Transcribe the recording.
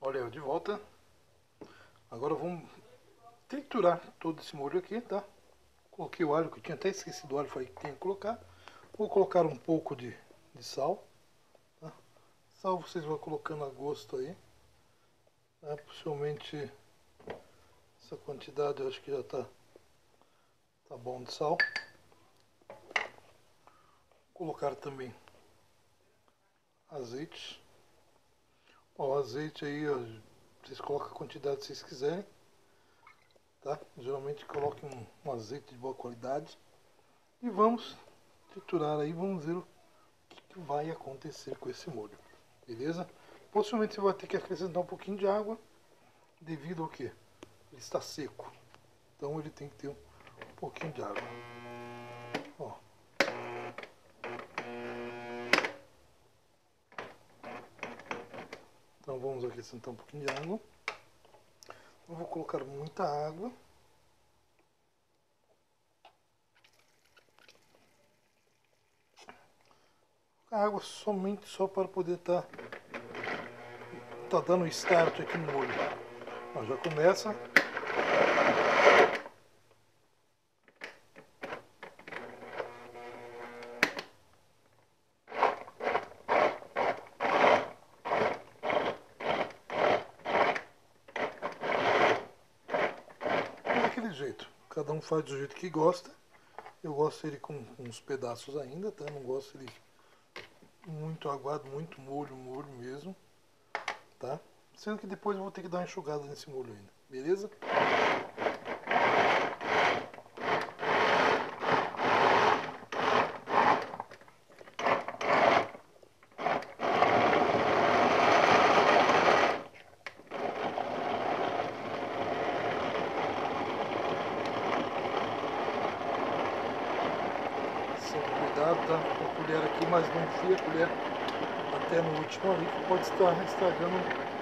Olha eu de volta. Agora vamos triturar todo esse molho aqui, tá? Coloquei o alho, que eu tinha até esquecido o alho, falei que tinha que colocar. Vou colocar um pouco de sal, tá? Sal vocês vão colocando a gosto aí, tá? Possivelmente essa quantidade eu acho que já tá bom de sal. Vou colocar também azeite. Ó, o azeite aí, ó, vocês colocam a quantidade que vocês quiserem, tá? Geralmente coloquem um azeite de boa qualidade. E vamos triturar aí, vamos ver o que vai acontecer com esse molho, beleza? Possivelmente você vai ter que acrescentar um pouquinho de água, devido ao que? Ele está seco, então ele tem que ter um pouquinho de água. Ó. Então vamos acrescentar um pouquinho de água. Não vou colocar muita água. A água somente só para poder tá dando start aqui no molho. Ó, já começa. Daquele jeito. Cada um faz do jeito que gosta. Eu gosto ele com uns pedaços ainda, tá? Não gosto ele muito aguado, muito molho mesmo, tá? Sendo que depois eu vou ter que dar uma enxugada nesse molho ainda, beleza? Sempre cuidado, tá? Com a colher aqui, mas não enfia a colher até no último ali, que pode estar estragando